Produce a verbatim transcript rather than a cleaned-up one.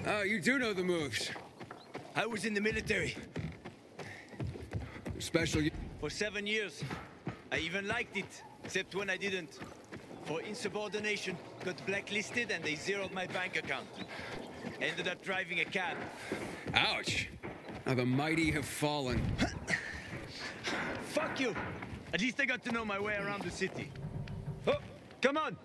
Oh, you do know the moves. I was in the military. Special... For seven years. I even liked it, except when I didn't. For insubordination, got blacklisted and they zeroed my bank account. Ended up driving a cab. Ouch. How the mighty have fallen. Fuck you! At least I got to know my way around the city. Oh, come on!